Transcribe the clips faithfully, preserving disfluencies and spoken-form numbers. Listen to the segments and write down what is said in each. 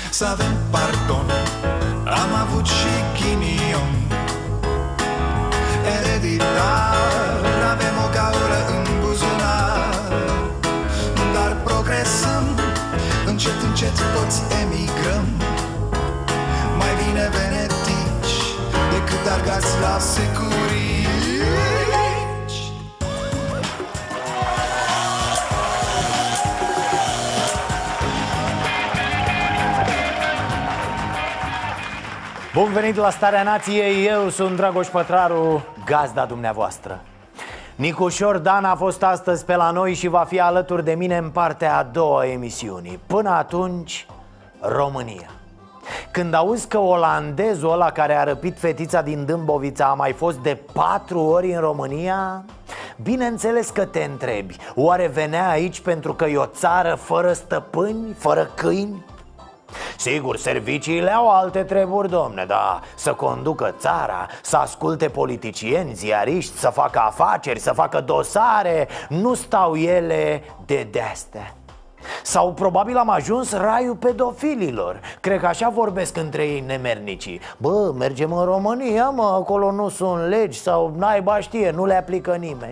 să avem pardon. Am avut și ghinion ereditar, avem o gaură în buzunar, dar progresăm, încet, încet toți emigrăm. Mai bine venetici decât argați la securici. Bun venit la Starea Nației, eu sunt Dragoș Pătraru, gazda dumneavoastră. Nicușor Dan a fost astăzi pe la noi și va fi alături de mine în partea a doua a emisiunii. Până atunci, România. Când auzi că olandezul ăla care a răpit fetița din Dâmbovița a mai fost de patru ori în România, bineînțeles că te întrebi, oare venea aici pentru că e o țară fără stăpâni, fără câini? Sigur, serviciile au alte treburi, domne, dar să conducă țara, să asculte politicieni, ziariști, să facă afaceri, să facă dosare, nu stau ele de de-astea. Sau probabil am ajuns raiul pedofililor. Cred că așa vorbesc între ei nemernicii. Bă, mergem în România, mă, acolo nu sunt legi sau naiba știe, nu le aplică nimeni.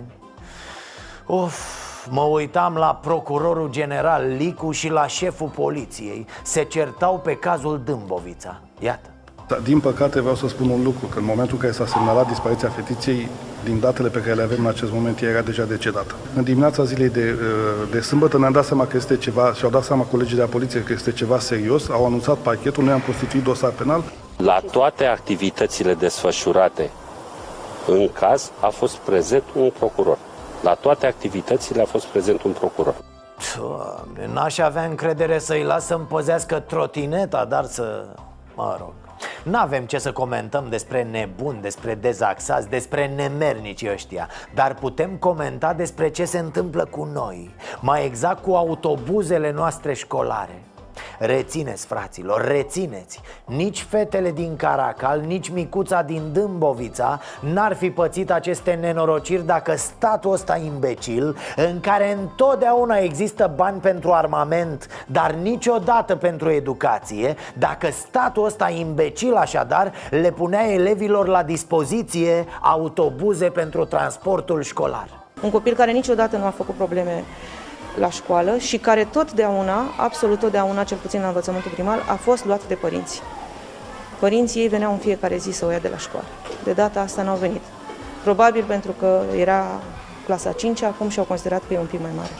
Uf. Mă uitam la procurorul general Licu și la șeful poliției. Se certau pe cazul Dâmbovița. Iată. Din păcate vreau să spun un lucru, că în momentul în care s-a semnalat dispariția fetiței, din datele pe care le avem în acest moment, ea era deja decedată. În dimineața zilei de, de sâmbătă ne-am dat seama că este ceva, și-au dat seama colegii de la poliție că este ceva serios, au anunțat parchetul, noi am constituit dosar penal. La toate activitățile desfășurate în caz a fost prezent un procuror. La toate activitățile a fost prezent un procuror. Doamne, n-aș avea încredere să-i las să-mi păzească trotineta, dar să... mă rog. N-avem ce să comentăm despre nebuni, despre dezaxați, despre nemernici ăștia, dar putem comenta despre ce se întâmplă cu noi, mai exact cu autobuzele noastre școlare. Rețineți, fraților, rețineți. Nici fetele din Caracal, nici micuța din Dâmbovița n-ar fi pățit aceste nenorociri dacă statul ăsta imbecil, în care întotdeauna există bani pentru armament, dar niciodată pentru educație, dacă statul ăsta imbecil așadar le punea elevilor la dispoziție autobuze pentru transportul școlar. Un copil care niciodată nu a făcut probleme la școală și care totdeauna, absolut totdeauna, cel puțin la învățământul primar, a fost luat de părinți. Părinții ei veneau în fiecare zi să o ia de la școală. De data asta n-au venit. Probabil pentru că era clasa a cincea, acum și-au considerat că e un pic mai mare.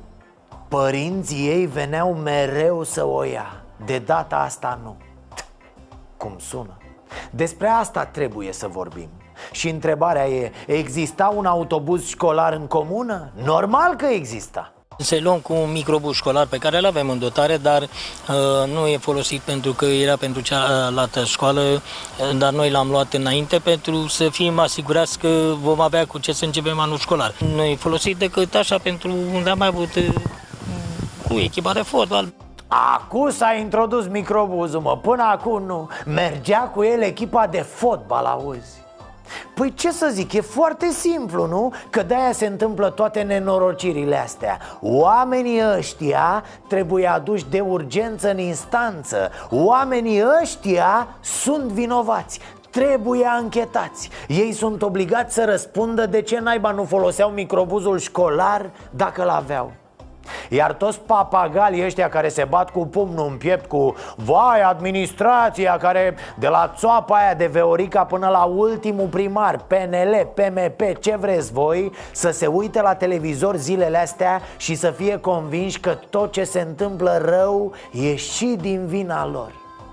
Părinții ei veneau mereu să o ia. De data asta nu. Cum sună? Despre asta trebuie să vorbim. Și întrebarea e, exista un autobuz școlar în comună? Normal că exista. Se luăm cu un microbuz școlar pe care îl avem în dotare, dar uh, nu e folosit pentru că era pentru cealaltă școală, dar noi l-am luat înainte pentru să fim asigurați că vom avea cu ce să începem anul școlar. Nu e folosit decât așa pentru unde am mai avut uh, cu echipa de fotbal. Acum s-a introdus microbuzul, mă, până acum nu. Mergea cu el echipa de fotbal, auzi. Păi ce să zic, e foarte simplu, nu? Că de-aia se întâmplă toate nenorocirile astea. Oamenii ăștia trebuie aduși de urgență în instanță. Oamenii ăștia sunt vinovați, trebuie anchetați. Ei sunt obligați să răspundă de ce naiba nu foloseau microbuzul școlar dacă l-aveau. Iar toți papagalii ăștia care se bat cu pumnul în piept cu vai, administrația care de la țoapa aia de Veorica până la ultimul primar, P N L, P M P, ce vreți voi, să se uite la televizor zilele astea și să fie convinși că tot ce se întâmplă rău e și din vina lor.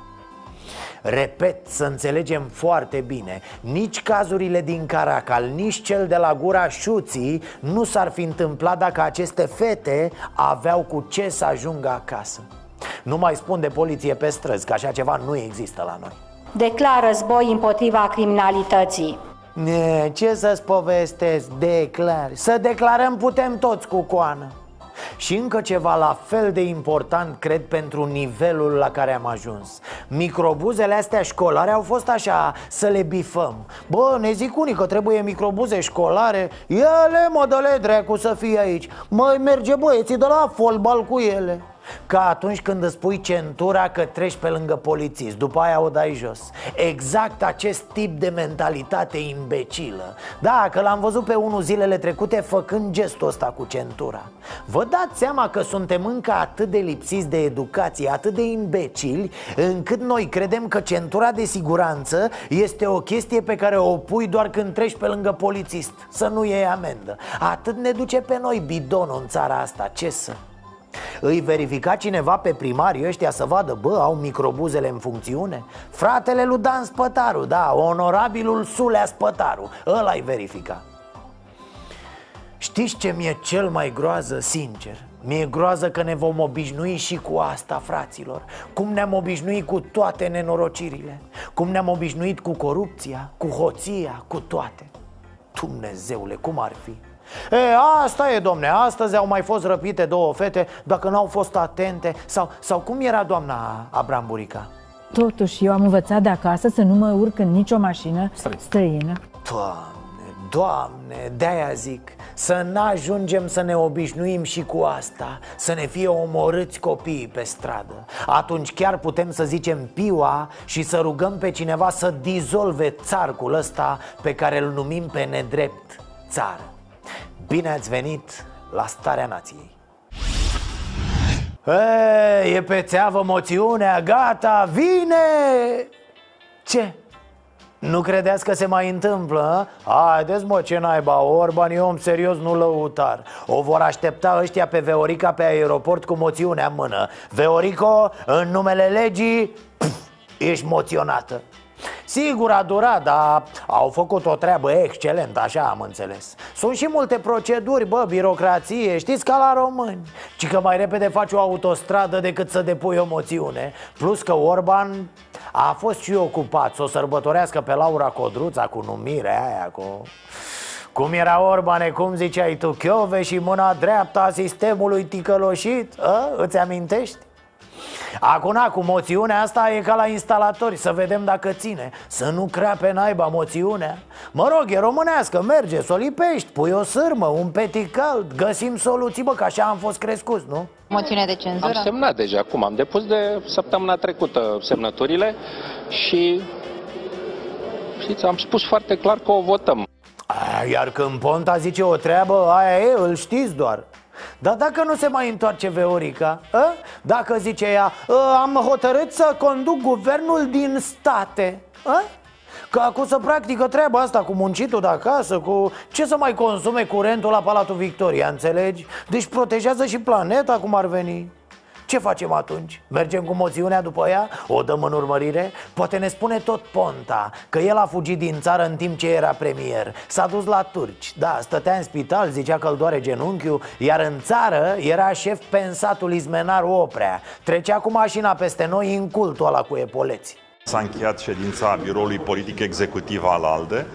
Repet, să înțelegem foarte bine, nici cazurile din Caracal, nici cel de la Gura Șuții nu s-ar fi întâmplat dacă aceste fete aveau cu ce să ajungă acasă. Nu mai spun de poliție pe străzi, că așa ceva nu există la noi. Declar război împotriva criminalității. Ne, ce să-ți povestesc, declar. Să declarăm putem toți cu coană. Și încă ceva la fel de important, cred, pentru nivelul la care am ajuns. Microbuzele astea școlare au fost așa, să le bifăm. Bă, ne zic unii că trebuie microbuze școlare. Ele, mă, dă-le dracu să fie aici. Măi, merge băieții de la fotbal cu ele. Ca atunci când îți pui centura că treci pe lângă polițist, după aia o dai jos. Exact acest tip de mentalitate imbecilă. Da, că l-am văzut pe unul zilele trecute făcând gestul ăsta cu centura. Vă dați seama că suntem încă atât de lipsiți de educație, atât de imbecili, încât noi credem că centura de siguranță este o chestie pe care o pui doar când treci pe lângă polițist, să nu iei amendă. Atât ne duce pe noi bidonul în țara asta, ce să... Îi verifica cineva pe primarii ăștia să vadă, bă, au microbuzele în funcțiune? Fratele lui Dan Spătaru, da, onorabilul Sulea Spătaru, ăla-i verifica. Știți ce mi-e cel mai groază, sincer? Mi-e groază că ne vom obișnui și cu asta, fraților. Cum ne-am obișnuit cu toate nenorocirile. Cum ne-am obișnuit cu corupția, cu hoția, cu toate. Dumnezeule, cum ar fi? E, asta e, domne, astăzi au mai fost răpite două fete, dacă n-au fost atente. Sau, sau cum era doamna Abram Burica? Totuși, eu am învățat de acasă să nu mă urc în nicio mașină străină. Doamne, Doamne, de-aia zic, să n-ajungem să ne obișnuim și cu asta, să ne fie omorâți copiii pe stradă. Atunci chiar putem să zicem piua și să rugăm pe cineva să dizolve țarcul ăsta pe care îl numim pe nedrept țară. Bine ați venit la Starea Nației. E, e pe țeavă moțiunea, gata, vine! Ce? Nu credeți că se mai întâmplă? A? Haideți mă, ce naiba, Orban e om serios, nu lăutar. O vor aștepta ăștia pe Veorica pe aeroport cu moțiunea în mână. Veorico, în numele legii, pf, ești moționată. Sigur a durat, dar au făcut o treabă excelentă, așa am înțeles. Sunt și multe proceduri, bă, birocrație, știți, ca la români. Ci că mai repede faci o autostradă decât să depui o moțiune. Plus că Orban a fost și ocupat să o sărbătorească pe Laura Codruța cu numirea aia, cu... Cum era, Orbane, cum ziceai tu, Chiove și mâna dreaptă a sistemului ticăloșit? A? Îți amintești? Acum, cu moțiunea asta e ca la instalatori, să vedem dacă ține. Să nu crape naiba moțiunea. Mă rog, e românească, merge, să o lipești, pui o sârmă, un petit cald. Găsim soluții, bă, că așa am fost crescuți, nu? Moțiune de cenzură? Am semnat deja, acum am depus de săptămâna trecută semnăturile și, știți, am spus foarte clar că o votăm. A, iar când Ponta zice o treabă, aia e, îl știți doar. Dar dacă nu se mai întoarce Veorica, a? Dacă zice ea, am hotărât să conduc guvernul din state, a? Că acum să practică treaba asta cu muncitul de acasă, cu ce să mai consume curentul la Palatul Victoria, înțelegi? Deci protejează și planeta, cum ar veni. Ce facem atunci? Mergem cu moțiunea după ea? O dăm în urmărire? Poate ne spune tot Ponta că el a fugit din țară în timp ce era premier. S-a dus la turci, da, stătea în spital, zicea că îl doare genunchiul. Iar în țară era șef pensatul Izmenar Oprea. Trecea cu mașina peste noi în cultul ăla cu epoleți. S-a încheiat ședința biroului politic executiv al ALDE,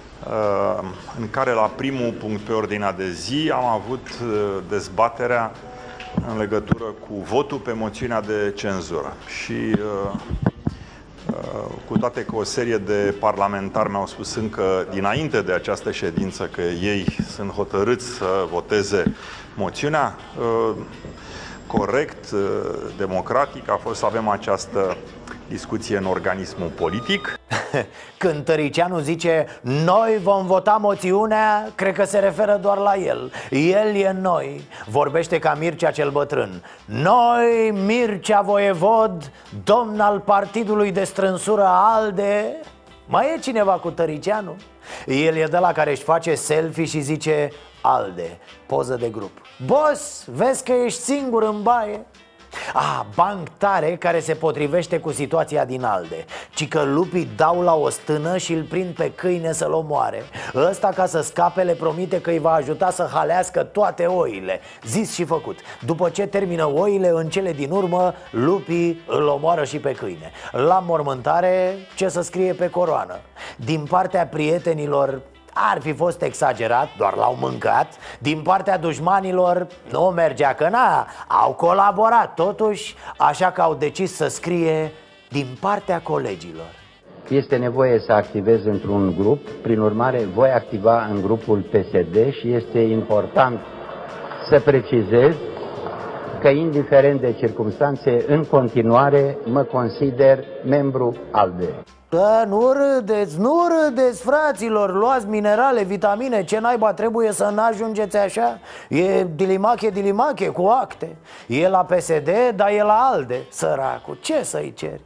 în care la primul punct pe ordinea de zi am avut dezbaterea în legătură cu votul pe moțiunea de cenzură. Și uh, uh, cu toate că o serie de parlamentari mi-au spus încă dinainte de această ședință că ei sunt hotărâți să voteze moțiunea, uh, corect, uh, democratic a fost să avem această discuție în organismul politic. Când Tăricianu zice noi vom vota moțiunea, cred că se referă doar la el. El e noi. Vorbește ca Mircea cel bătrân. Noi, Mircea Voievod, domn al partidului de strânsură ALDE. Mai e cineva cu Tăricianu? El e de la care își face selfie și zice ALDE, poză de grup. Boss, vezi că ești singur în baie? Ah, banc tare care se potrivește cu situația din ALDE. Ci că lupii dau la o stână și îl prind pe câine să-l omoare. Ăsta, ca să scape, le promite că îi va ajuta să halească toate oile. Zis și făcut. După ce termină oile, în cele din urmă, lupii îl omoară și pe câine. La mormântare, ce să scrie pe coroană? Din partea prietenilor ar fi fost exagerat, doar l-au mâncat. Din partea dușmanilor nu mergea, că na, au colaborat totuși. Așa că au decis să scrie din partea colegilor. Este nevoie să activez într-un grup, prin urmare voi activa în grupul P S D și este important să precizez că indiferent de circumstanțe, în continuare mă consider membru ALDE. Da, nu râdeți, nu râdeți, fraților, luați minerale, vitamine, ce naiba trebuie să n-ajungeți așa? E dilimache, dilimache, cu acte. E la P S D, dar e la ALDE, săracul, ce să-i ceri?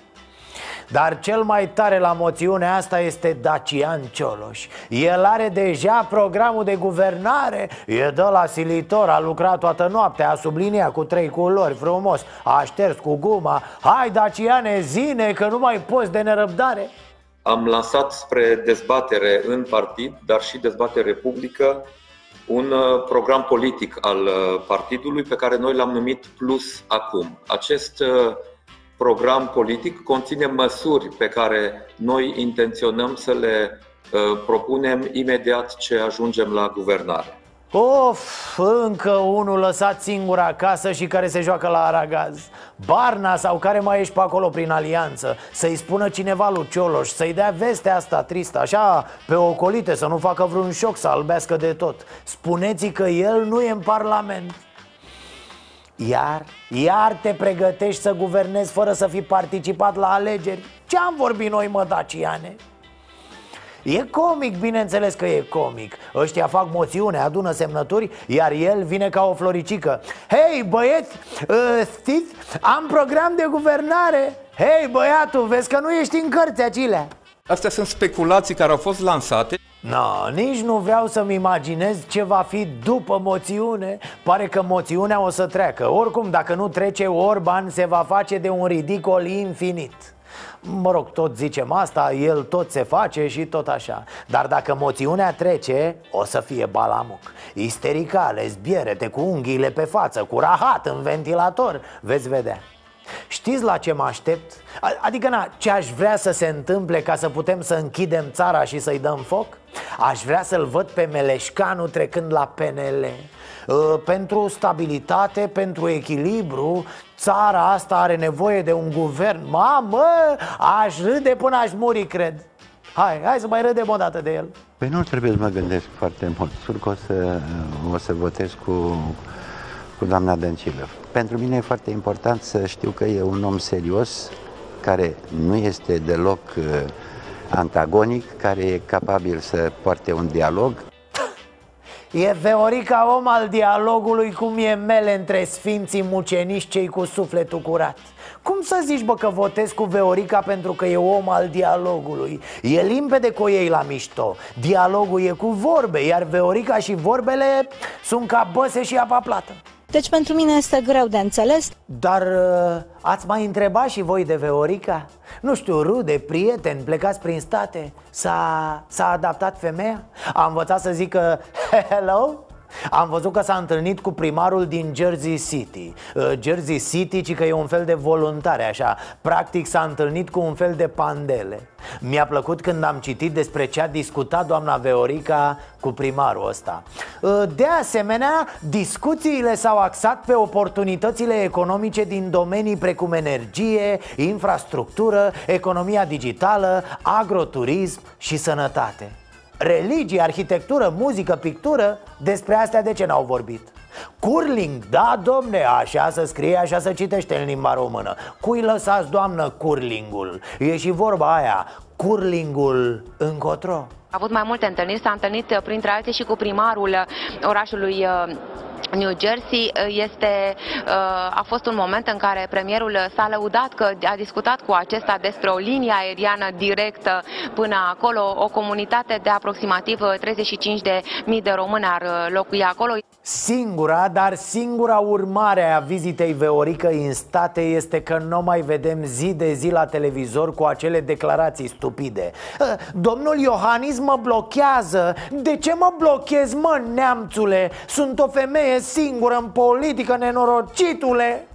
Dar cel mai tare la moțiunea asta este Dacian Cioloș. El are deja programul de guvernare. E de la silitor, a lucrat toată noaptea, a subliniat cu trei culori frumos, a șters cu guma. Hai, Daciane, zine că nu mai poți de nerăbdare. Am lansat spre dezbatere în partid, dar și dezbatere publică, un program politic al partidului pe care noi l-am numit Plus Acum. Acest program politic conține măsuri pe care noi intenționăm să le uh, propunem imediat ce ajungem la guvernare. Of, încă unul lăsat singur acasă și care se joacă la aragaz. Barna sau care mai ești pe acolo prin alianță, să-i spună cineva lui Cioloș, să-i dea vestea asta tristă, așa, pe ocolite, să nu facă vreun șoc, să albească de tot. Spuneți-i că el nu e în Parlament. Iar, iar te pregătești să guvernezi fără să fi participat la alegeri? Ce-am vorbit noi, mă, Daciane? E comic, bineînțeles că e comic. Ăștia fac moțiune, adună semnături, iar el vine ca o floricică. Hei, băieți, știți, am program de guvernare. Hei, băiatul, vezi că nu ești în cărți acelea. Astea sunt speculații care au fost lansate. No, nici nu vreau să-mi imaginez ce va fi după moțiune. Pare că moțiunea o să treacă. Oricum, dacă nu trece, Orban se va face de un ridicol infinit. Mă rog, tot zicem asta, el tot se face și tot așa. Dar dacă moțiunea trece, o să fie balamuc. Isterica, lesbierete, cu unghiile pe față, cu rahat în ventilator. Veți vedea. Știți la ce mă aștept? Adică, na, ce aș vrea să se întâmple ca să putem să închidem țara și să-i dăm foc? Aș vrea să-l văd pe Meleșcanu trecând la P N L. Pentru stabilitate, pentru echilibru, țara asta are nevoie de un guvern. Mamă, aș râde până aș muri, cred. Hai, hai să mai râdem o dată de el. Păi nu trebuie să mă gândesc foarte mult. Sigur că o să, o să votez cu, cu doamna Dăncilă. Pentru mine e foarte important să știu că e un om serios, care nu este deloc uh, antagonic, care e capabil să poarte un dialog. E Veorica om al dialogului, cum e mele între sfinții mucenici cei cu sufletul curat. Cum să zici, bă, că votezi cu Veorica pentru că e om al dialogului? E limpede cu ei la mișto. Dialogul e cu vorbe, iar Veorica și vorbele sunt ca băse și apa plată. Deci pentru mine este greu de înțeles. Dar uh, ați mai întrebat și voi de Veorica? Nu știu, rude, prieteni, plecați prin state? S-a, s-a adaptat femeia? A învățat să zică hello? Am văzut că s-a întâlnit cu primarul din Jersey City. uh, Jersey City, ci că e un fel de voluntare, așa. Practic s-a întâlnit cu un fel de pandele. Mi-a plăcut când am citit despre ce a discutat doamna Veorica cu primarul ăsta. uh, De asemenea, discuțiile s-au axat pe oportunitățile economice din domenii precum energie, infrastructură, economia digitală, agroturism și sănătate. Religie, arhitectură, muzică, pictură, despre astea de ce n-au vorbit? Curling, da, domne, așa se scrie, așa se citește în limba română. Cui lăsați, doamnă, curlingul? E și vorba aia, curlingul încotro. A avut mai multe întâlniri, s-a întâlnit printre alții și cu primarul orașului New Jersey. Este, a fost un moment în care premierul s-a lăudat că a discutat cu acesta despre o linie aeriană directă până acolo. O comunitate de aproximativ treizeci și cinci de mii de români ar locui acolo. Singura, dar singura urmare a vizitei Veorică în state este că nu mai vedem zi de zi la televizor cu acele declarații stupide. Domnul Iohannis mă blochează. De ce mă blochez, mă, neamțule? Sunt o femeie singură în politică, nenorocitule.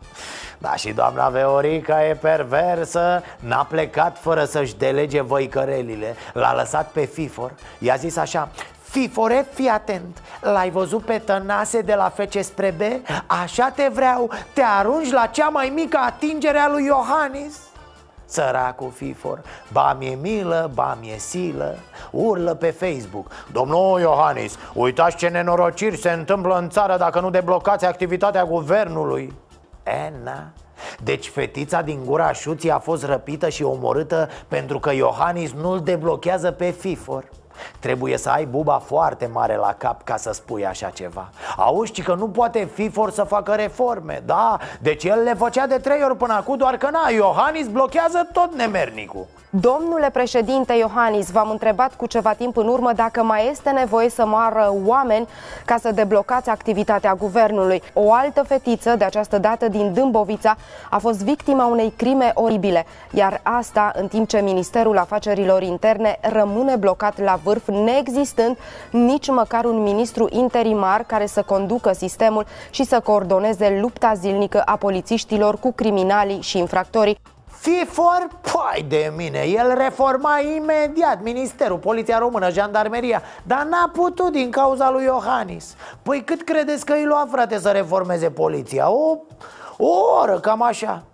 Da, și doamna Veorica e perversă. N-a plecat fără să-și delege văicărelile. L-a lăsat pe Fifor. I-a zis așa: Fifore, fii atent, l-ai văzut pe Tănase de la F C spre B? Așa te vreau, te arunci la cea mai mică atingere a lui Iohannis. Săracul Fifor, ba mi-e milă, ba mi-e silă. Urlă pe Facebook: domnul Iohannis, uitați ce nenorociri se întâmplă în țară dacă nu deblocați activitatea guvernului. E, na. Deci fetița din Gura Șuții a fost răpită și omorâtă pentru că Iohannis nu-l deblochează pe Fifor. Trebuie să ai buba foarte mare la cap ca să spui așa ceva. Auzi, că nu poate Fifor să facă reforme. Da, deci el le făcea de trei ori până acum, doar că na, Iohannis blochează tot nemernicul. Domnule președinte Iohannis, v-am întrebat cu ceva timp în urmă dacă mai este nevoie să moară oameni ca să deblocați activitatea guvernului. O altă fetiță, de această dată din Dâmbovița, a fost victima unei crime oribile, iar asta în timp ce Ministerul Afacerilor Interne rămâne blocat la vârf, neexistând nici măcar un ministru interimar care să conducă sistemul și să coordoneze lupta zilnică a polițiștilor cu criminalii și infractorii. Fifor? Păi de mine, el reforma imediat ministerul, poliția română, jandarmeria, dar n-a putut din cauza lui Iohannis. Păi cât credeți că îi lua, frate, să reformeze poliția? O, o oră, cam așa.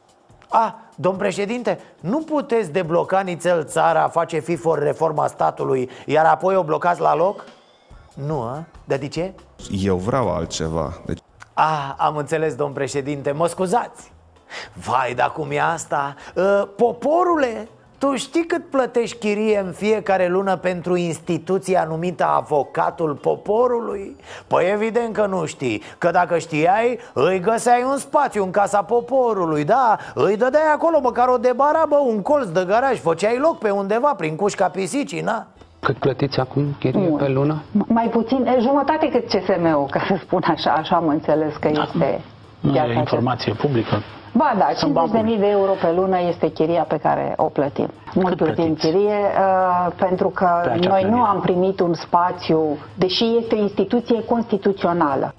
A, domn președinte, nu puteți debloca nițel țara, face Fifor reforma statului, iar apoi o blocați la loc? Nu, a? Dar de ce? Eu vreau altceva. Deci... A, am înțeles, domn președinte, mă scuzați. Vai, dar cum e asta? Uh, poporule, tu știi cât plătești chirie în fiecare lună pentru instituția numită avocatul poporului? Păi evident că nu știi, că dacă știai, îi găseai un spațiu în casa poporului, da? Îi dădeai acolo măcar o debarabă, un colț de garaj, făceai loc pe undeva prin cușca pisicii, na? Cât plătiți acum chirie pe lună? Mai puțin, jumătate cât C S M-ul, ca să spun așa, așa am înțeles că este... Nu e informație publică. Ba da, cincizeci de mii de euro pe lună este chiria pe care o plătim. Mult plătim chirie uh, pentru că noi nu am primit un spațiu, deși este o instituție constituțională.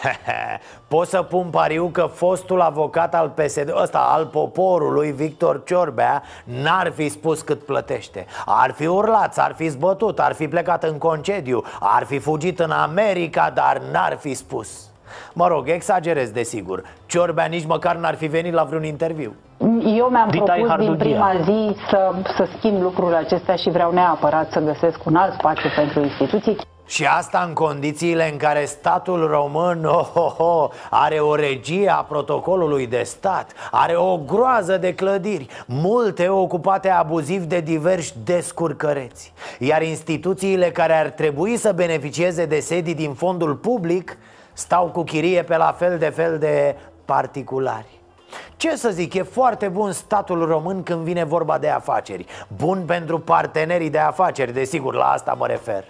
Pot să pun pariu că fostul avocat al P S D, ăsta al poporului, Victor Ciorbea, n-ar fi spus cât plătește. Ar fi urlat, ar fi zbătut, ar fi plecat în concediu, ar fi fugit în America, dar n-ar fi spus. Mă rog, exagerez desigur. Ciorbea nici măcar n-ar fi venit la vreun interviu. Eu mi-am propus din prima zi să, să schimb lucrurile acestea și vreau neapărat să găsesc un alt spațiu pentru instituții. Și asta în condițiile în care statul român oh, oh, oh, are o regie a protocolului de stat, are o groază de clădiri, multe ocupate abuziv de diversi descurcăreți. Iar instituțiile care ar trebui să beneficieze de sedii din fondul public stau cu chirie pe la fel de fel de particulari. Ce să zic, e foarte bun statul român când vine vorba de afaceri. Bun pentru partenerii de afaceri, desigur, la asta mă refer.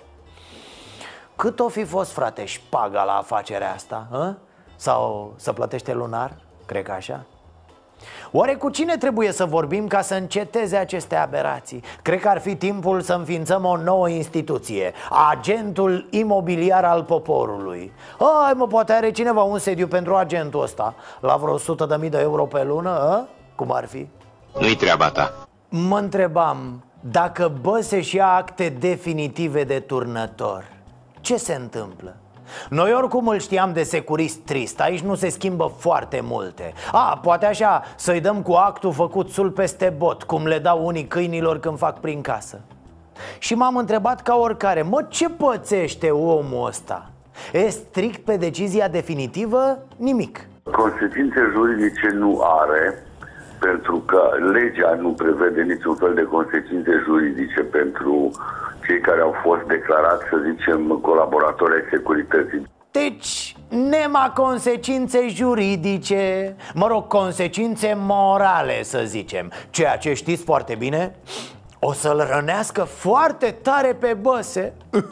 Cât o fi fost, frate, șpaga la afacerea asta? A? Sau să plătește lunar? Cred că așa. Oare cu cine trebuie să vorbim ca să înceteze aceste aberații? Cred că ar fi timpul să înființăm o nouă instituție, agentul imobiliar al poporului. Ai mă, poate are cineva un sediu pentru agentul ăsta la vreo o sută de mii de euro pe lună, a? Cum ar fi? Nu-i treaba ta. Mă întrebam, dacă Băse și ia acte definitive de turnător, ce se întâmplă? Noi oricum îl știam de securist trist, aici nu se schimbă foarte multe. A, poate așa, să-i dăm cu actul făcut sul peste bot, cum le dau unii câinilor când fac prin casă. Și m-am întrebat ca oricare, mă, ce pățește omul ăsta? E strict pe decizia definitivă? Nimic. Consecințe juridice nu are, pentru că legea nu prevede niciun fel de consecințe juridice pentru cei care au fost declarați, să zicem, colaboratori ai securității. Deci, nema consecințe juridice, mă rog, consecințe morale, să zicem. Ceea ce știți foarte bine, o să-l rănească foarte tare pe Băse.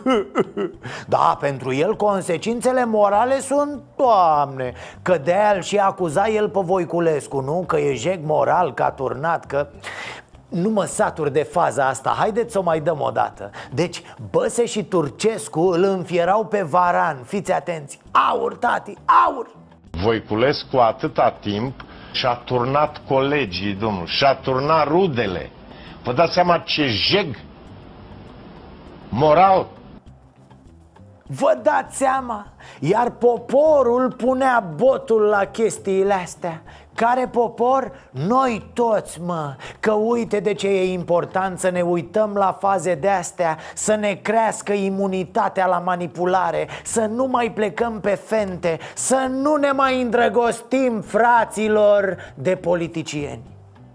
Da, pentru el consecințele morale sunt, Doamne, că de-aia îl și acuza el pe Voiculescu, nu? Că e jeg moral, că a turnat, că... Nu mă satur de faza asta, haideți să o mai dăm o dată. Deci Băse și Turcescu îl înfierau pe Varan, fiți atenți. Aur, tati, aur! Voiculescu atâta timp și-a turnat colegii, domnul, și-a turnat rudele. Vă dați seama ce jeg moral? Vă dați seama? Iar poporul punea botul la chestiile astea. Care popor? Noi toți, mă. Că uite de ce e important să ne uităm la faze de-astea, să ne crească imunitatea la manipulare, să nu mai plecăm pe fente, să nu ne mai îndrăgostim, fraților, de politicieni.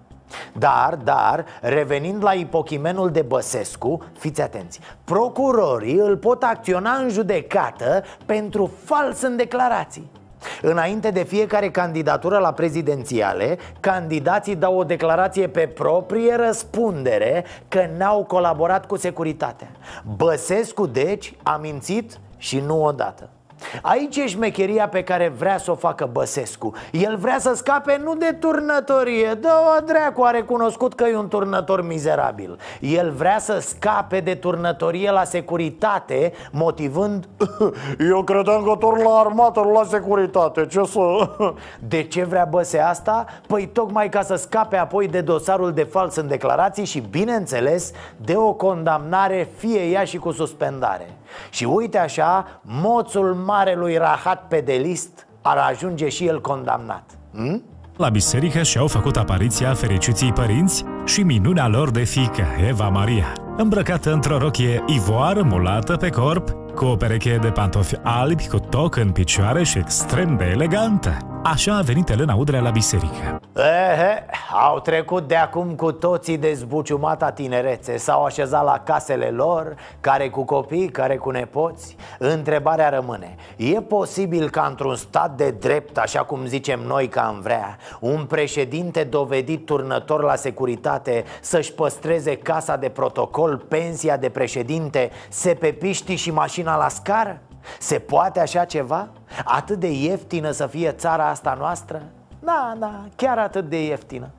Dar, dar, revenind la ipochimenul de Băsescu, fiți atenți, procurorii îl pot acționa în judecată pentru fals în declarații. Înainte de fiecare candidatură la prezidențiale, candidații dau o declarație pe proprie răspundere că n-au colaborat cu securitatea. Băsescu, deci, a mințit și nu odată. Aici e șmecheria pe care vrea să o facă Băsescu. El vrea să scape nu de turnătorie, dă-o dracu, a recunoscut că e un turnător mizerabil. El vrea să scape de turnătorie la securitate, motivând: eu credeam că torn la armată, la securitate, ce să... De ce vrea Băse asta? Păi tocmai ca să scape apoi de dosarul de fals în declarații și, bineînțeles, de o condamnare, fie ea și cu suspendare. Și uite așa, moțul marelui rahat pedelist ar ajunge și el condamnat. hm? La biserică și-au făcut apariția fericiții părinți și minunea lor de fiică, Eva Maria, îmbrăcată într-o rochie ivoară mulată pe corp, cu o pereche de pantofi albi, cu toc în picioare și extrem de elegantă. Așa a venit Elena Udrea la biserică. Ehe, au trecut de acum cu toții de zbuciumata tinerețe. S-au așezat la casele lor, care cu copii, care cu nepoți. Întrebarea rămâne: e posibil ca într-un stat de drept, așa cum zicem noi că am vrea, un președinte dovedit turnător la securitate să-și păstreze casa de protocol, pensia de președinte, sepepiștii și mașina la scară? Se poate așa ceva? Atât de ieftină să fie țara asta noastră? Da, da, chiar atât de ieftină.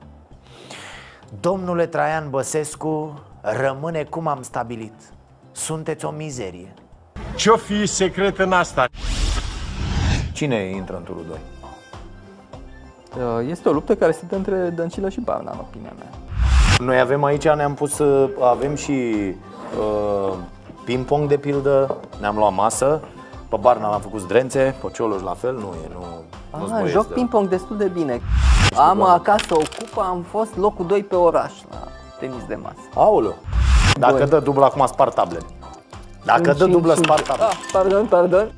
Domnule Traian Băsescu, rămâne cum am stabilit. Sunteți o mizerie. Ce-o fi secret în asta? Cine intră în turul doi? Este o luptă care se dă între Dăncilă și Barna, în opinia mea. Noi avem aici, ne-am pus, avem și uh, ping-pong de pildă, ne-am luat masă. Pe Barna l-am făcut zdrențe, pe Cioloș la fel, nu e, nu... Ah, joc de... ping-pong destul de bine. Am acasă o cupă, am fost locul doi pe oraș la tenis de masă. Aoleu! Dacă doi. Dă dublu, acum spart tablele. Dacă cinci, dă dublă, spart tablele. Ah, pardon, pardon.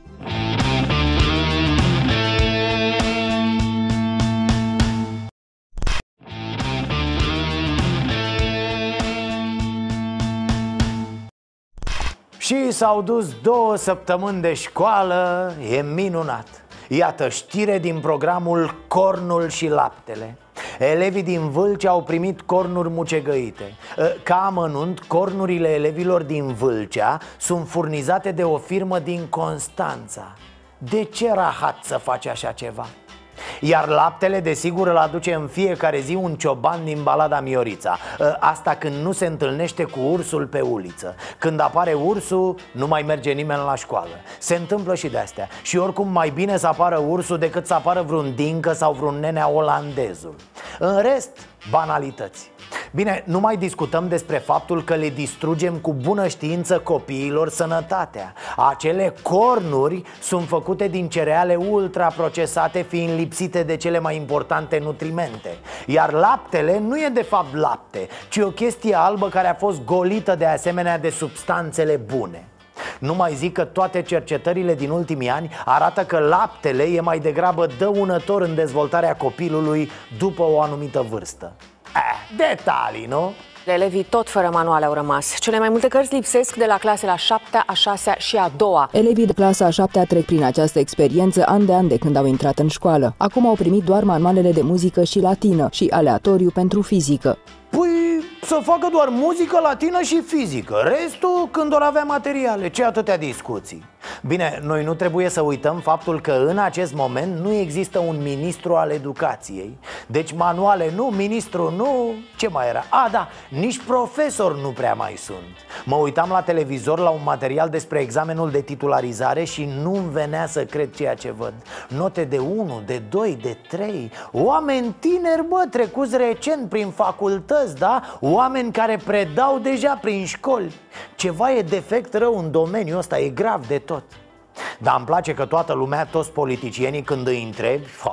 Și s-au dus două săptămâni de școală, e minunat. Iată știre din programul Cornul și laptele. Elevii din Vâlcea au primit cornuri mucegăite. Ca amănunt, cornurile elevilor din Vâlcea sunt furnizate de o firmă din Constanța. De ce rahat să faci așa ceva? Iar laptele, desigur, îl aduce în fiecare zi un cioban din Balada Miorița. Asta când nu se întâlnește cu ursul pe uliță. Când apare ursul, nu mai merge nimeni la școală. Se întâmplă și de-astea. Și oricum mai bine să apară ursul decât să apară vreun dincă sau vreun nenea olandezul. În rest, banalități. Bine, nu mai discutăm despre faptul că le distrugem cu bună știință copiilor sănătatea. Acele cornuri sunt făcute din cereale ultraprocesate, fiind lipsite de cele mai importante nutrimente. Iar laptele nu e de fapt lapte, ci o chestie albă care a fost golită de asemenea de substanțele bune. Nu mai zic că toate cercetările din ultimii ani arată că laptele e mai degrabă dăunător în dezvoltarea copilului după o anumită vârstă. Eh, detalii, nu? Elevii tot fără manuale au rămas. Cele mai multe cărți lipsesc de la clasele a șaptea, a șasea și a doua. Elevii de clasa a șaptea trec prin această experiență an de an de când au intrat în școală. Acum au primit doar manualele de muzică și latină și aleatoriu pentru fizică. Păi să facă doar muzică, latină și fizică. Restul când or avea materiale. Ce atâtea discuții? Bine, noi nu trebuie să uităm faptul că în acest moment nu există un ministru al educației. Deci manuale nu, ministru nu, ce mai era? A, da, nici profesor nu prea mai sunt. Mă uitam la televizor la un material despre examenul de titularizare și nu-mi venea să cred ceea ce văd. Note de unu, de doi, de trei. Oameni tineri, bă, trecuți recent prin facultăți, da? Oameni care predau deja prin școli. Ceva e defect rău în domeniul ăsta, e grav de tot. Dar îmi place că toată lumea, toți politicienii, când îi întrebi, fa,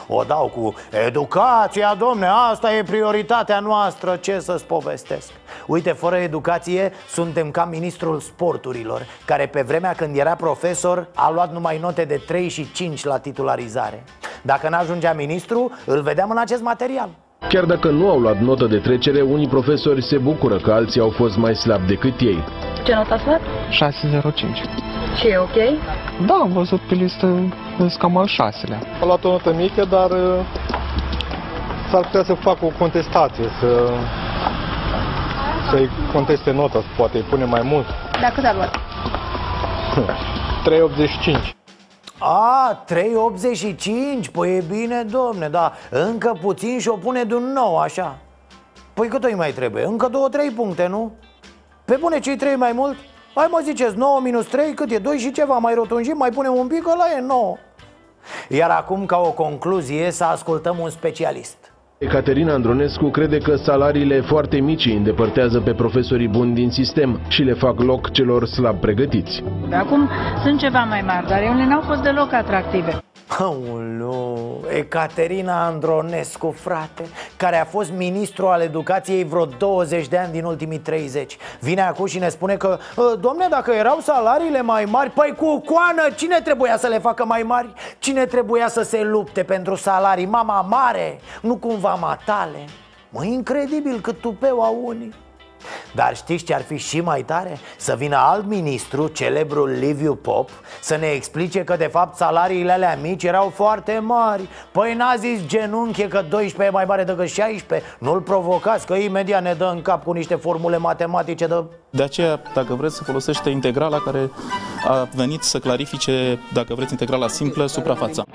o dau cu educația, domne, asta e prioritatea noastră, ce să-ți povestesc. Uite, fără educație suntem ca ministrul sporturilor, care pe vremea când era profesor a luat numai note de trei și cinci la titularizare. Dacă n-ajungea ministru, îl vedeam în acest material. Chiar dacă nu au luat notă de trecere, unii profesori se bucură că alții au fost mai slabi decât ei. Ce notă ați luat? șase zero cinci. Și e ok? Da, am văzut pe listă, sunt cam al șaselea. Am luat o notă mică, dar s-ar putea să fac o contestație, să, să-i conteste nota, poate îi pune mai mult. Dar cât a luat? trei optzeci și cinci. A, trei optzeci și cinci? Păi e bine, domne, da. Încă puțin și o pune de un nou, așa. Păi cât îi mai trebuie? Încă două, trei puncte, nu? Pe bune, cei trei mai mult? Hai mă ziceți, nouă minus trei, cât e? doi și ceva, mai rotunjim, mai punem un pic, ăla e nouă. Iar acum, ca o concluzie, să ascultăm un specialist. Caterina Andronescu crede că salariile foarte mici îi îndepărtează pe profesorii buni din sistem și le fac loc celor slab pregătiți. Acum sunt ceva mai mari, dar ele n-au fost deloc atractive. Aoleu, Caterina Andronescu, frate, care a fost ministru al educației vreo douăzeci de ani din ultimii treizeci. Vine acum și ne spune că, domne, dacă erau salariile mai mari, păi cu coană, cine trebuia să le facă mai mari? Cine trebuia să se lupte pentru salarii? Mama mare, nu cumva matale? Mă, incredibil cât tupeu au unii. Dar știți ce ar fi și mai tare? Să vină alt ministru, celebrul Liviu Pop, să ne explice că de fapt salariile alea mici erau foarte mari. Păi n-a zis genunche că doisprezece e mai mare decât șaisprezece? Nu-l provocați că imediat ne dă în cap cu niște formule matematice de... De aceea, dacă vreți să folosește integrala care a venit să clarifice, dacă vreți, integrala simplă, suprafața.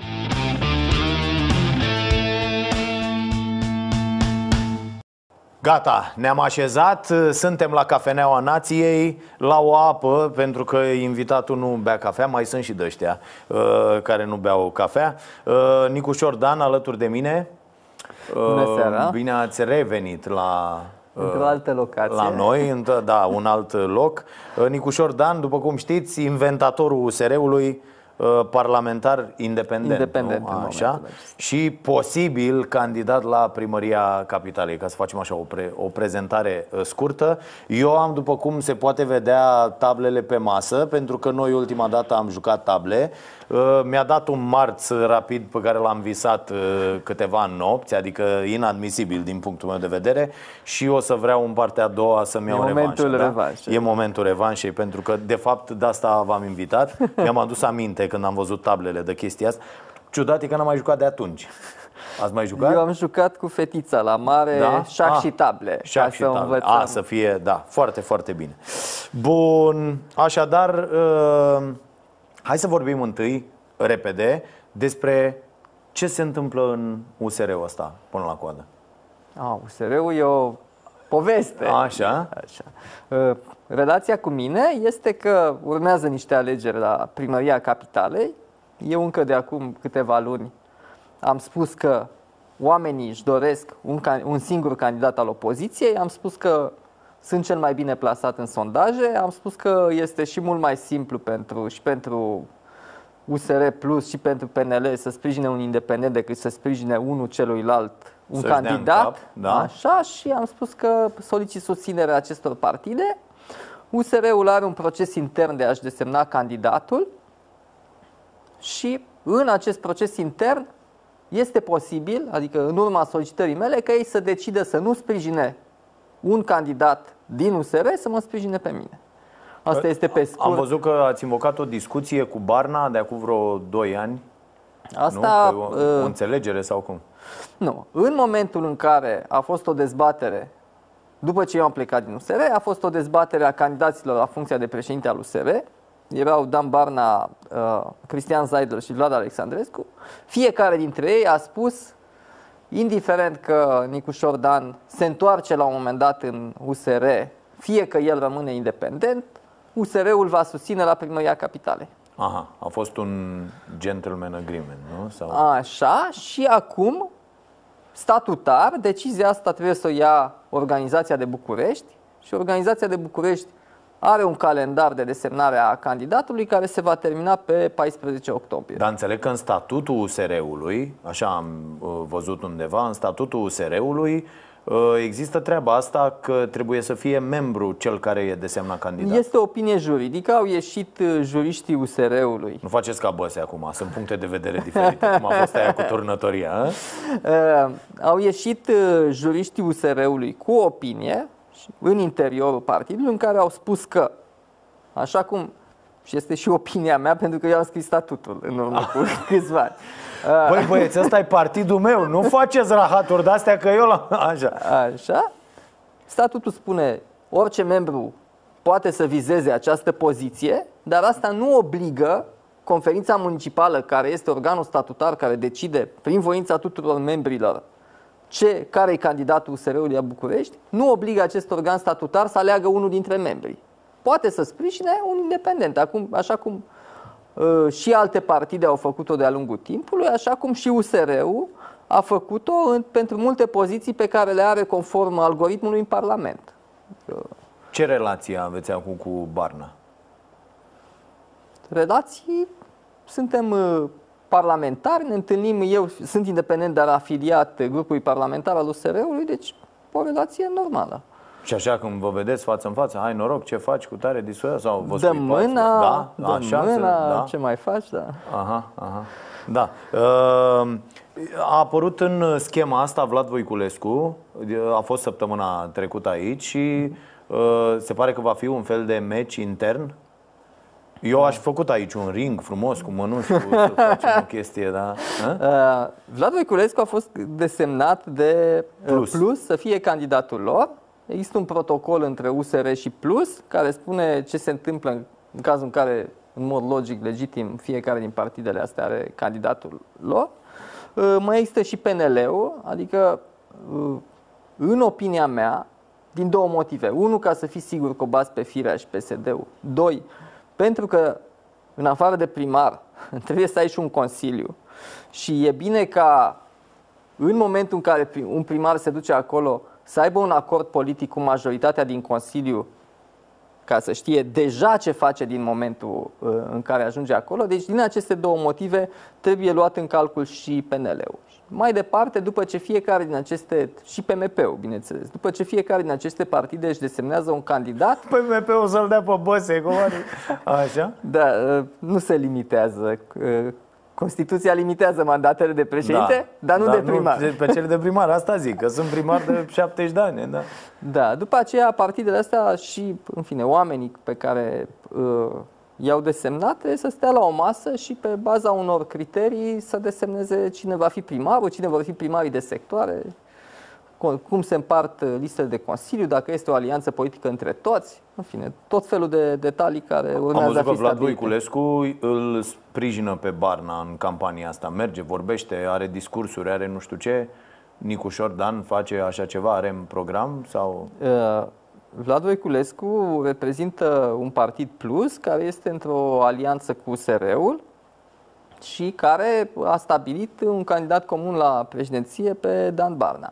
Gata, ne-am așezat, suntem la Cafeneaua Nației, la o apă, pentru că invitatul nu bea cafea, mai sunt și de-ăștia uh, care nu beau cafea. uh, Nicușor Dan alături de mine. uh, Bună seara. Bine ați revenit la... Uh, într-o altă locație. La noi, da, un alt loc. uh, Nicușor Dan, după cum știți, inventatorul U S R-ului, parlamentar independent, independent așa, și posibil candidat la primăria capitalei, ca să facem așa o, pre, o prezentare scurtă. Eu am, după cum se poate vedea, tablele pe masă, pentru că noi ultima dată am jucat table. Mi-a dat un marț rapid pe care l-am visat câteva nopți, adică inadmisibil din punctul meu de vedere, și o să vreau în partea a doua să-mi iau revanșa, da? E momentul revanșei, pentru că de fapt de asta v-am invitat. Mi-am adus aminte când am văzut tablele de chestia asta. Ciudat e că n-am mai jucat de atunci. Ați mai jucat? Eu am jucat cu fetița la mare, da? șac ah, și table. Șac și table. A, să fie, da, foarte, foarte bine. Bun, așadar, uh, hai să vorbim întâi, repede, despre ce se întâmplă în U S R-ul ăsta până la coadă. Ah, U S R-ul e o poveste. Așa. Așa. Uh, relația cu mine este că urmează niște alegeri la primăria capitalei. Eu încă de acum câteva luni am spus că oamenii își doresc un, un singur candidat al opoziției. Am spus că sunt cel mai bine plasat în sondaje. Am spus că este și mult mai simplu pentru, și pentru U S R Plus și pentru P N L să sprijine un independent decât să sprijine unul celuilalt un Să-și candidat. cap, da? Așa, și am spus că solicit susținerea acestor partide. U S R-ul are un proces intern de a-și desemna candidatul și în acest proces intern este posibil, adică în urma solicitării mele, că ei să decidă să nu sprijine un candidat din U S R, să mă sprijine pe mine. Asta este pe scurt. Am văzut că ați invocat o discuție cu Barna de acum vreo doi ani. Asta, nu? O, o înțelegere sau cum? Nu. În momentul în care a fost o dezbatere, după ce eu am plecat din U S R, a fost o dezbatere a candidaților la funcția de președinte al U S R. Erau Dan Barna, uh, Cristian Zaidler și Vlad Alexandrescu. Fiecare dintre ei a spus, indiferent că Nicușor Dan se întoarce la un moment dat în U S R, fie că el rămâne independent, U S R-ul va susține la primăria capitalei. Aha, a fost un gentleman agreement, nu? Sau... Așa, și acum, statutar, decizia asta trebuie să o ia Organizația de București și Organizația de București are un calendar de desemnare a candidatului care se va termina pe paisprezece octombrie. Dar înțeleg că în statutul U S R-ului, așa am văzut undeva, în statutul U S R-ului există treaba asta că trebuie să fie membru cel care e desemnat candidat. Este o opinie juridică, au ieșit juriștii U S R-ului. Nu faceți ca Băse acum, sunt puncte de vedere diferite, cum a fost aia cu turnătoria. Uh, au ieșit juriștii U S R-ului cu opinie în interiorul partidului în care au spus că, așa cum, și este și opinia mea pentru că eu am scris statutul în urmă cu câțiva ani. Băi băieți, ăsta e partidul meu, nu faceți rahaturi de-astea că eu l-am... Așa. Așa. Statutul spune orice membru poate să vizeze această poziție, dar asta nu obligă conferința municipală, care este organul statutar care decide prin voința tuturor membrilor ce, care e candidatul U S R-ului la București, nu obligă acest organ statutar să aleagă unul dintre membri. Poate să sprijine un independent, acum, așa cum uh, și alte partide au făcut-o de-a lungul timpului, așa cum și U S R-ul a făcut-o în, pentru multe poziții pe care le are conform algoritmului în Parlament. Ce relație aveți acum cu Barna? Relații? Suntem uh, parlamentari, ne întâlnim, eu sunt independent, dar afiliat grupului parlamentar al U S R-ului, deci o relație normală. Și așa când vă vedeți față în față, hai noroc, ce faci cu tare discuția? Sau vă dă mâna, da? dă Așa, mâna, da? Ce mai faci? Da. Aha, aha. Da. A apărut în schema asta Vlad Voiculescu, a fost săptămâna trecută aici și se pare că va fi un fel de meci intern. Eu aș fi făcut aici un ring frumos cu mănuși, cu să facem o chestie, da? Uh, Vlad Voiculescu a fost desemnat de Plus. Plus să fie candidatul lor. Există un protocol între U S R și Plus care spune ce se întâmplă în cazul în care, în mod logic, legitim, fiecare din partidele astea are candidatul lor. Uh, mai există și P N L-ul, adică, uh, în opinia mea, din două motive. Unu, ca să fii sigur că o bazi pe Firea și P S D-ul. Doi, pentru că, în afară de primar, trebuie să ai și un consiliu. Și e bine ca, în momentul în care un primar se duce acolo, să aibă un acord politic cu majoritatea din consiliu, ca să știe deja ce face din momentul în care ajunge acolo. Deci, din aceste două motive, trebuie luat în calcul și P N L-ul. Mai departe, după ce fiecare din aceste, și P M P-ul, bineînțeles, după ce fiecare din aceste partide își desemnează un candidat, P M P-ul să-l dea pe Băse, cum are? Așa? Da, nu se limitează. Constituția limitează mandatele de președinte, da, dar nu da, de primar. Nu, pe cele de primar, asta zic, că sunt primar de șaptezeci de ani. Da. Da, după aceea partidele astea și, în fine, oamenii pe care uh, i-au desemnat trebuie să stea la o masă și pe baza unor criterii să desemneze cine va fi primarul, cine vor fi primarii de sectoare, cum se împart listele de consiliu, dacă este o alianță politică între toți, în fine, tot felul de detalii care urmează. Am văzut a fi că Vlad stabilite. Voiculescu îl sprijină pe Barna în campania asta, merge, vorbește, are discursuri, are nu știu ce. Nicușor Dan face așa ceva, are în program? Sau... Uh, Vlad Voiculescu reprezintă un partid Plus care este într-o alianță cu U S R-ul și care a stabilit un candidat comun la președinție pe Dan Barna.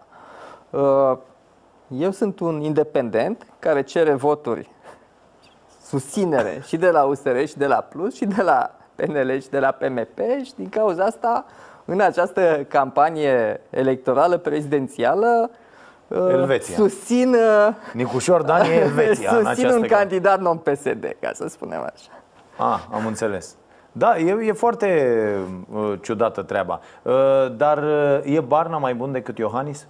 Eu sunt un independent care cere voturi, susținere și de la U S R și de la Plus și de la P N L și de la P M P și din cauza asta, în această campanie electorală prezidențială, Elveția. susțin Nicușor Dan e Elveția. susțin un candidat non-P S D, ca să spunem așa. Ah, am înțeles. Da, e, e foarte uh, ciudată treaba. Uh, dar uh, e Barna mai bun decât Iohannis?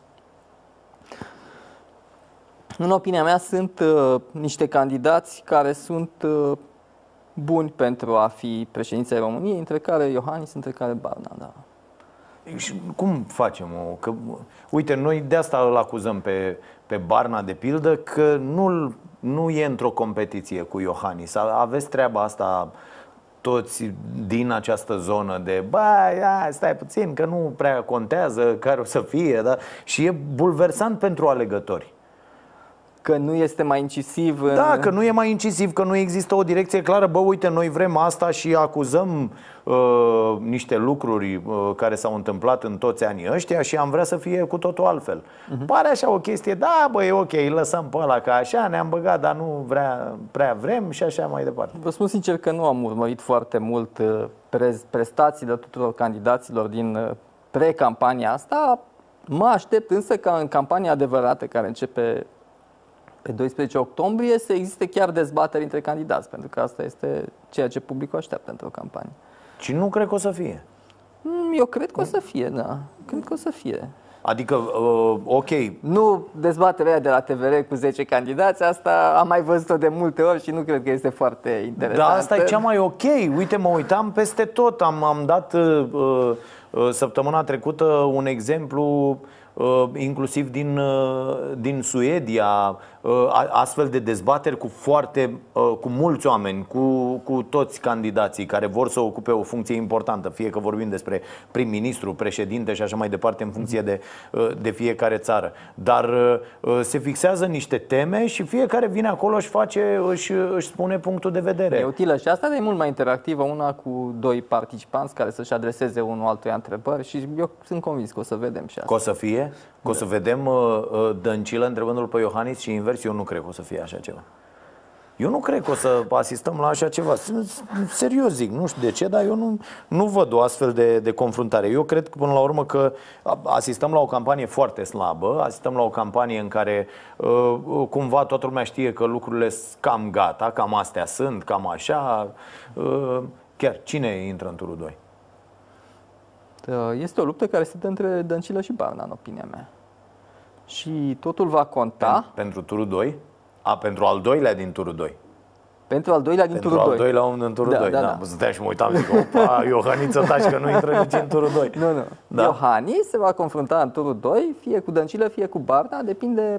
În opinia mea sunt uh, niște candidați care sunt uh, buni pentru a fi președinții României, între care Iohannis, între care Barna, da. Și cum facem? O? Că, uite, noi de asta îl acuzăm pe, pe Barna, de pildă, că nu, nu e într-o competiție cu Iohannis. Aveți treaba asta toți din această zonă de băi, stai puțin, că nu prea contează care o să fie, da? Și e bulversant pentru alegători. Că nu este mai incisiv în... Da, că nu e mai incisiv, că nu există o direcție clară. Bă, uite, noi vrem asta și acuzăm uh, niște lucruri uh, care s-au întâmplat în toți anii ăștia și am vrea să fie cu totul altfel. uh-huh. Pare așa o chestie, da, bă, e ok, lăsăm pe ăla că așa ne-am băgat, dar nu vrea, prea vrem și așa mai departe. Vă spun sincer că nu am urmărit foarte mult pre- prestațiile tuturor candidaților din pre-campania asta. Mă aștept însă ca în campania adevărată care începe pe doisprezece octombrie să existe chiar dezbateri între candidați, pentru că asta este ceea ce publicul așteaptă într-o campanie. Și nu cred că o să fie. Eu cred că o să fie, da. Cred că o să fie. Adică, uh, ok. Nu dezbaterea de la T V R cu zece candidați, asta am mai văzut-o de multe ori și nu cred că este foarte interesant. Da, asta e cea mai ok. Uite, mă uitam peste tot. Am, am dat uh, uh, săptămâna trecută un exemplu uh, inclusiv din, uh, din Suedia, uh, astfel de dezbateri cu foarte, uh, cu mulți oameni, cu, cu toți candidații care vor să ocupe o funcție importantă, fie că vorbim despre prim-ministru, președinte și așa mai departe, în funcție de, uh, de fiecare țară. Dar uh, se fixează niște teme și fiecare vine acolo și face, își, își spune punctul de vedere. E utilă și asta e mult mai interactivă, una cu doi participanți care să-și adreseze unul altuia întrebări și eu sunt convins că o să vedem și asta. Că o să fie? Că o să vedem uh, uh, Dăncilă întrebându-l pe Iohannis și invers? Eu nu cred că o să fie așa ceva. Eu nu cred că o să asistăm la așa ceva. Serios zic, nu știu de ce, dar eu nu, nu văd o astfel de, de confruntare. Eu cred că până la urmă că asistăm la o campanie foarte slabă, asistăm la o campanie în care uh, cumva toată lumea știe că lucrurile sunt cam gata, cam astea sunt, cam așa. Uh, chiar, cine intră în turul doi? Este o luptă care se dă între Dăncilă și Barna, în opinia mea. Și totul va conta. Pentru turul doi? A, pentru al doilea din turul doi. Pentru al doilea din pentru turul al doi. Pentru al doilea din turul da, doi. Da, da, da. Stăteam și mă uitam și zic, opa, Iohaniță taci că nu intră nici în turul doi. Nu, nu. Da. Iohannis se va confrunta în turul doi, fie cu Dăncilă, fie cu Barna. Depinde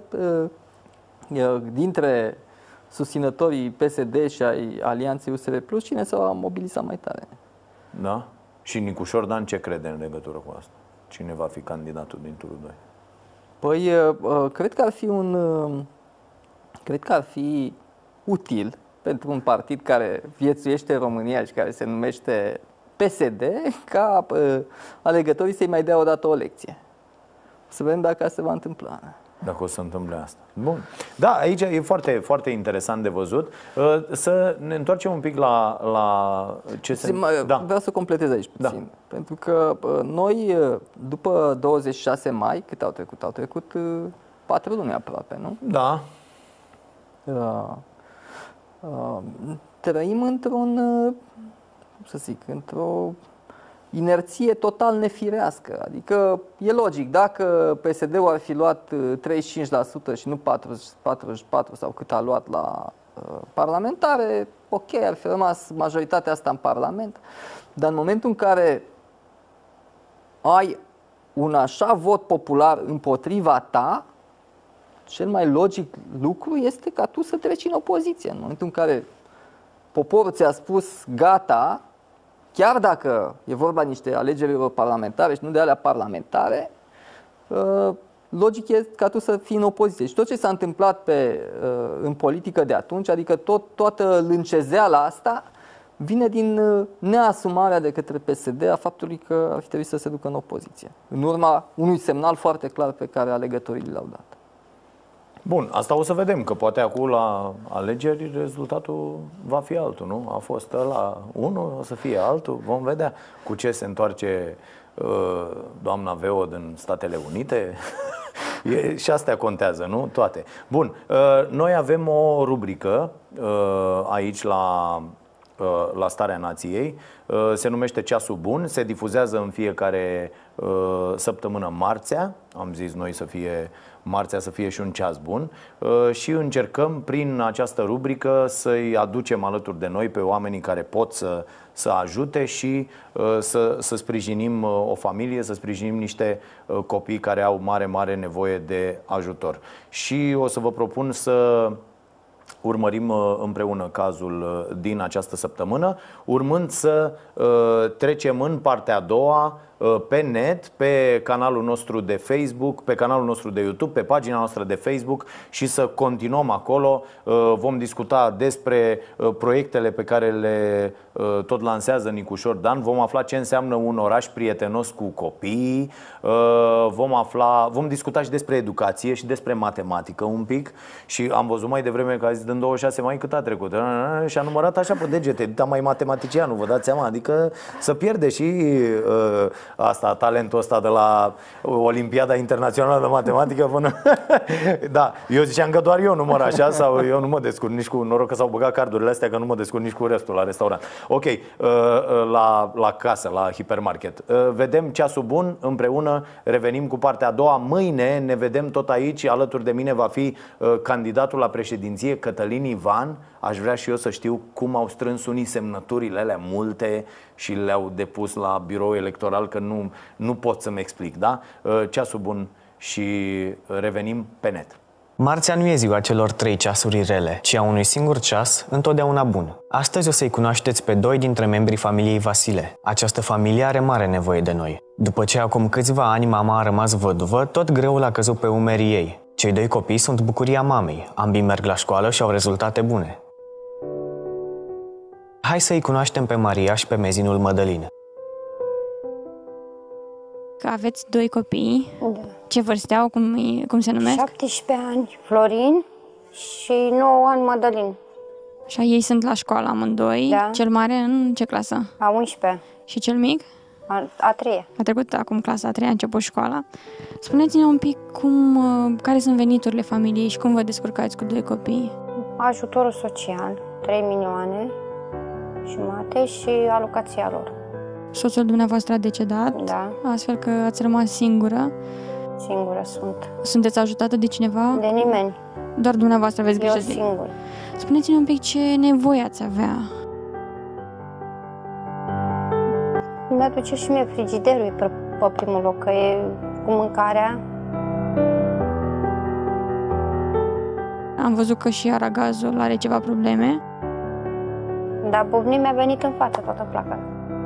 uh, dintre susținătorii P S D și ai Alianței U S R Plus cine se va mobiliza mai tare. Da? Și Nicușor Dan ce crede în legătură cu asta? Cine va fi candidatul din turul doi? Păi, cred că ar fi un cred că ar fi util pentru un partid care viețuiește în România și care se numește P S D ca alegătorii să-i mai dea o dată o lecție. Să vedem dacă asta se va întâmpla. Dacă o să întâmple asta. Bun. Da, aici e foarte, foarte interesant de văzut. Să ne întoarcem un pic la, la ce se... Da. Vreau să completez aici puțin. Da. Pentru că noi, după douăzeci și șase mai, cât au trecut? Au trecut patru luni aproape, nu? Da. Uh, uh, trăim într-un, cum să zic, într-o inerție total nefirească. Adică e logic, dacă P S D-ul ar fi luat treizeci și cinci la sută și nu patruzeci, patruzeci și patru sau cât a luat la uh, parlamentare, ok, ar fi rămas majoritatea asta în Parlament, dar în momentul în care ai un așa vot popular împotriva ta, cel mai logic lucru este ca tu să treci în opoziție. În momentul în care poporul ți-a spus gata, chiar dacă e vorba de niște alegeri europarlamentare și nu de alea parlamentare, logic e ca tu să fii în opoziție. Și tot ce s-a întâmplat pe, în politică de atunci, adică tot, toată lâncezeala asta, vine din neasumarea de către P S D a faptului că ar fi trebuit să se ducă în opoziție. În urma unui semnal foarte clar pe care alegătorii l-au dat. Bun, asta o să vedem, că poate acum la alegeri rezultatul va fi altul, nu? A fost la unul, o să fie altul, vom vedea cu ce se întoarce uh, doamna Veo din Statele Unite. E, și astea contează, nu? Toate. Bun, uh, noi avem o rubrică uh, aici la, uh, la Starea Nației, uh, se numește Ceasul Bun, se difuzează în fiecare uh, săptămână marțea, am zis noi să fie marțea să fie și un ceas bun și încercăm prin această rubrică să-i aducem alături de noi pe oamenii care pot să, să ajute și să, să sprijinim o familie, să sprijinim niște copii care au mare, mare nevoie de ajutor. Și o să vă propun să urmărim împreună cazul din această săptămână, urmând să trecem în partea a doua pe net, pe canalul nostru de Facebook, pe canalul nostru de YouTube, pe pagina noastră de Facebook și să continuăm acolo. Vom discuta despre proiectele pe care le tot lansează Nicușor Dan. Vom afla ce înseamnă un oraș prietenos cu copiii. Vom afla, vom discuta și despre educație și despre matematică un pic. Și am văzut mai devreme că a zis din douăzeci și șase mai cât a trecut și a numărat așa pe degete, dar mai matematicianul, vă dați seama, adică să pierde și uh, asta, talentul ăsta de la Olimpiada Internațională de Matematică până... Da, eu ziceam că doar eu număr așa sau eu nu mă descurc nici cu, noroc că s-au băgat cardurile astea, că nu mă descurc nici cu restul la restaurant. Ok, uh, la, la casă, la hipermarket. Uh, vedem ceasul bun împreună, revenim cu partea a doua. Mâine ne vedem tot aici, alături de mine va fi uh, candidatul la președinție Cătălin Ivan. Aș vrea și eu să știu cum au strâns unii semnăturile alea multe și le-au depus la birou electoral, că nu, nu pot să-mi explic, da? Ceasul bun și revenim pe net. Marțea nu e ziua celor trei ceasuri rele, ci a unui singur ceas, întotdeauna bun. Astăzi o să-i cunoașteți pe doi dintre membrii familiei Vasile. Această familie are mare nevoie de noi. După ce acum câțiva ani mama a rămas văduvă, tot greul a căzut pe umerii ei. Cei doi copii sunt bucuria mamei, ambii merg la școală și au rezultate bune. Hai să-i cunoaștem pe Maria și pe mezinul Mădălin. Că aveți doi copii. Da. Ce vârste au? Cum, cum se numesc? șaptesprezece ani Florin și nouă ani Mădălin. Și ei sunt la școală amândoi. Da. Cel mare în ce clasă? A unsprezecea. Și cel mic? A, a treia. A trecut acum clasa a treia, a început școala. Spuneți-ne un pic cum, care sunt veniturile familiei și cum vă descurcați cu doi copii? Ajutorul social, trei milioane jumate și alocația lor. Soțul dumneavoastră a decedat, da. Astfel că ați rămas singură. Singură sunt. Sunteți ajutată de cineva? De nimeni. Doar dumneavoastră aveți grijă de... Eu singur. Spuneți-ne un pic ce nevoie ați avea. Mi-aduce și mie frigiderul pe, pe primul loc, că e cu mâncarea. Am văzut că și aragazul are ceva probleme. Dar buvnii mi-a venit în față toată placa.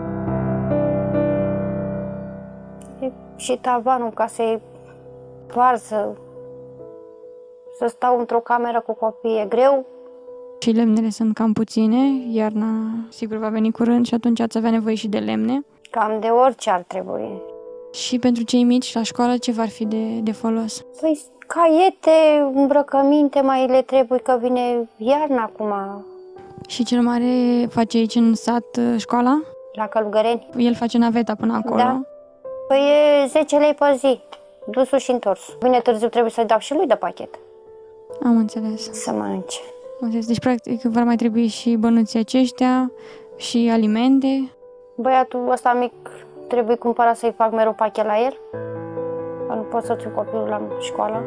Și tavanul ca să-i varză, să stau într-o cameră cu copii e greu. Și lemnele sunt cam puține, iarna sigur va veni curând și atunci ați avea nevoie și de lemne. Cam de orice ar trebui. Și pentru cei mici la școală ce v-ar fi de, de folos? Păi caiete, îmbrăcăminte mai le trebuie, că vine iarna acum. Și cel mare face aici în sat școala? La Călugăreni. El face naveta până acolo? Da. Păi e zece lei pe zi, dusul și întors. Vine târziu, trebuie să-i dau și lui de pachet. Am înțeles. Să mănânce. Am înțeles. Deci, practic, v-ar mai trebui și bănuții aceștia și alimente. Băiatul ăsta mic trebuie cumpărat să-i fac mereu pachet la el. Că nu pot să țin copilul la școală.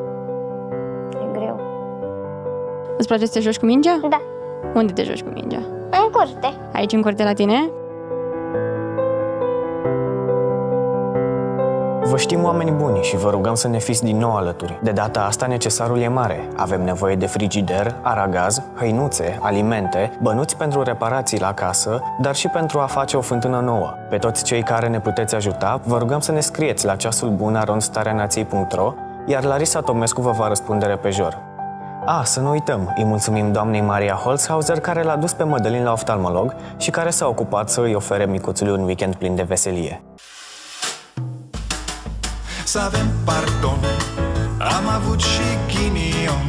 E greu. Îți place să te joci cu mingea? Da. Unde te joci cu mingea? În curte. Aici, în curte, la tine? Vă știm oameni buni și vă rugăm să ne fiți din nou alături. De data asta necesarul e mare. Avem nevoie de frigider, aragaz, hăinuțe, alimente, bănuți pentru reparații la casă, dar și pentru a face o fântână nouă. Pe toți cei care ne puteți ajuta, vă rugăm să ne scrieți la ceasul bun arond starea nației punct ro, iar Larisa Tomescu vă va răspunde repejor. A, să nu uităm, îi mulțumim doamnei Maria Holzhauser, care l-a dus pe Mădălin la oftalmolog și care s-a ocupat să îi ofere micuțului un weekend plin de veselie. Să avem pardon, am avut și ghinion.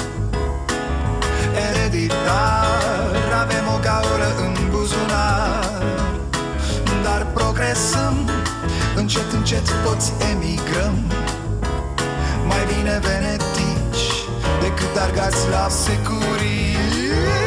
Ereditar, avem o gaură în buzunar. Dar progresăm, încet, încet toți emigrăm. Mai bine venetici decât argați la securii.